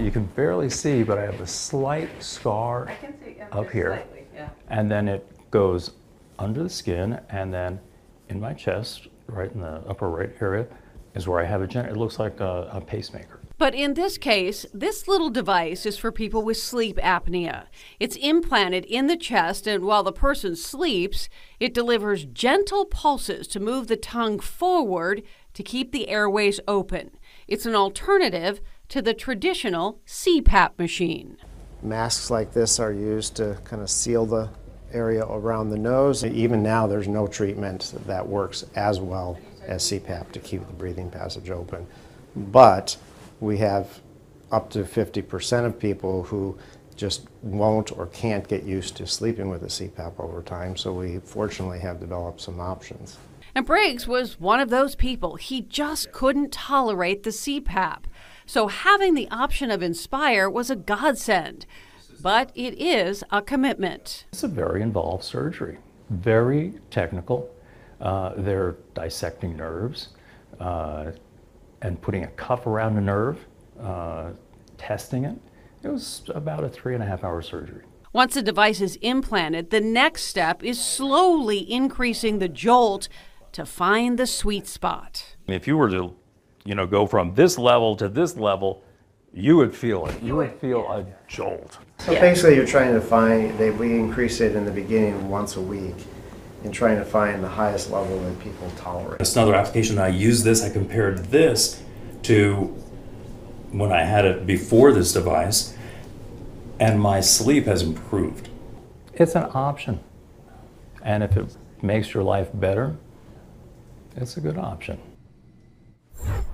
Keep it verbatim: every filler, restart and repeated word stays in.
you can barely see, but I have a slight scar I can see, yeah, up just here. slightly, yeah. And then it goes under the skin, and then in my chest, right in the upper right area, is where I have a gen- it looks like a, a pacemaker. But in this case, this little device is for people with sleep apnea. It's implanted in the chest, and while the person sleeps, it delivers gentle pulses to move the tongue forward to keep the airways open. It's an alternative to the traditional C PAP machine. Masks like this are used to kind of seal the area around the nose. Even now, there's no treatment that works as well as C PAP to keep the breathing passage open. But we have up to fifty percent of people who just won't or can't get used to sleeping with a C PAP over time, so we fortunately have developed some options. And Briggs was one of those people. He just couldn't tolerate the C PAP. So having the option of Inspire was a godsend. But it is a commitment. It's a very involved surgery, very technical. Uh, they're dissecting nerves uh, and putting a cuff around a nerve, uh, testing it. It was about a three and a half hour surgery. Once the device is implanted, the next step is slowly increasing the jolt to find the sweet spot. If you were to, you know, go from this level to this level, you would feel it. You would feel a jolt. So basically you're trying to find, they, we increase it in the beginning once a week and trying to find the highest level that people tolerate. It's another application. I use this, I compared this to when I had it before this device, and my sleep has improved. It's an option. And if it makes your life better, it's a good option.